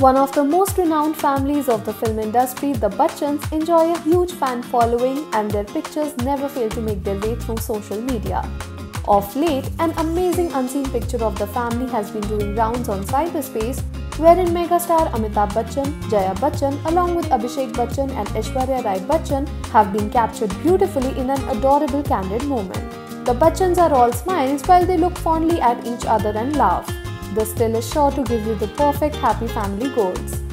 One of the most renowned families of the film industry, the Bachchans, enjoy a huge fan following and their pictures never fail to make their way through social media. Of late, an amazing unseen picture of the family has been doing rounds on cyberspace, wherein megastar Amitabh Bachchan, Jaya Bachchan along with Abhishek Bachchan and Aishwarya Bachchan have been captured beautifully in an adorable candid moment. The Bachchans are all smiles while they look fondly at each other and laugh. This still is sure to give you the perfect happy family goals.